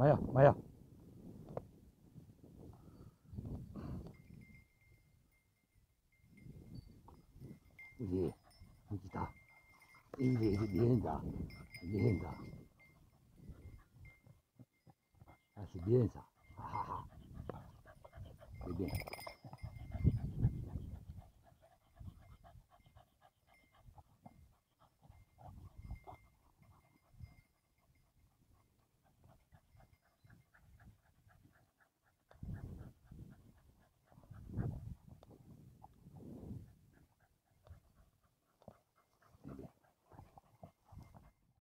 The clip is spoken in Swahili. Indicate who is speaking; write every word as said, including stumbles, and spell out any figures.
Speaker 1: Maya, Maya. 이게 여기다. 이게 이게 미엔다. 미엔다. 다시 미엔사. 하하하. 이게.